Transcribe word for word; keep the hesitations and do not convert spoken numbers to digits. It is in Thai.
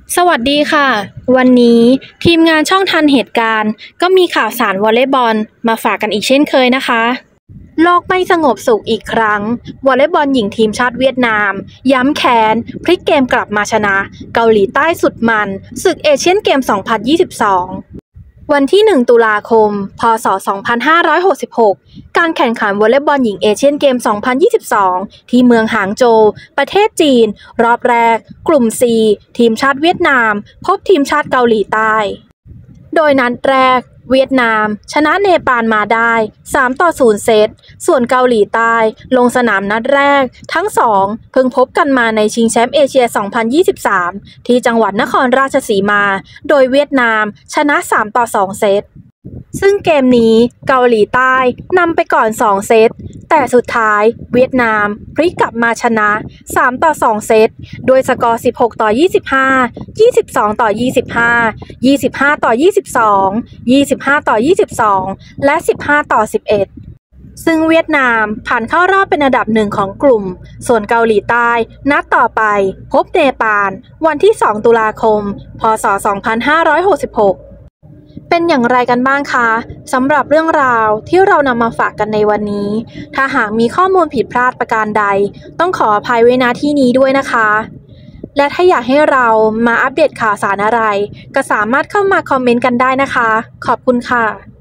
สวัสดีค่ะ วันนี้ทีมงานช่องทันเหตุการณ์ก็มีข่าวสารวอลเลย์บอลมาฝากกันอีกเช่นเคยนะคะ โลกไม่สงบสุขอีกครั้งวอลเลย์บอลหญิงทีมชาติเวียดนามย้ำแค้นพลิกเกมกลับมาชนะเกาหลีใต้สุดมันศึกเอเชียนเกม สองพันยี่สิบสอง วันที่ หนึ่ง ตุลาคม พ.ศ. สองพันห้าร้อยหกสิบหก การแข่งขันวอลเลย์บอลหญิงเอเชียนเกม สองพันยี่สิบสอง ที่เมืองหางโจว ประเทศจีน รอบแรก กลุ่ม ซี ทีมชาติเวียดนาม พบทีมชาติเกาหลีใต้ โดยนัดแรก เวียดนามชนะเนปาลมาได้ สาม ต่อ ศูนย์ เซต ส่วนเกาหลีใต้ลงสนามนัดแรก ทั้งสองเพิ่งพบกันมาในชิงแชมป์เอเชีย สองพันยี่สิบสาม ที่จังหวัดนครราชสีมา โดยเวียดนามชนะ สาม ต่อ สอง เซต ซึ่งเกมนี้เกาหลีใต้นำไปก่อน สอง เซต แต่สุดท้ายเวียดนามพลิกกลับมาชนะ สาม ต่อ สอง เซต โดยสกอร์ สิบหก ต่อ ยี่สิบห้า ยี่สิบสอง ต่อ ยี่สิบห้า ยี่สิบห้า ต่อ ยี่สิบสอง ยี่สิบห้า ต่อ ยี่สิบสอง และ สิบห้า ต่อ สิบเอ็ด ซึ่งเวียดนามผ่านเข้ารอบเป็นอันดับหนึ่งของกลุ่ม ส่วนเกาหลีใต้นัดต่อไปพบเนปาลวันที่ สอง ตุลาคม พ.ศ. สองพันห้าร้อยหกสิบหกเป็นอย่างไรกันบ้างคะสำหรับเรื่องราวที่เรานำมาฝากกันในวันนี้ถ้าหากมีข้อมูลผิดพลาดประการใดต้องขออภัยไว้ณที่นี้ด้วยนะคะและถ้าอยากให้เรามาอัปเดตข่าวสารอะไรก็สามารถเข้ามาคอมเมนต์กันได้นะคะขอบคุณค่ะ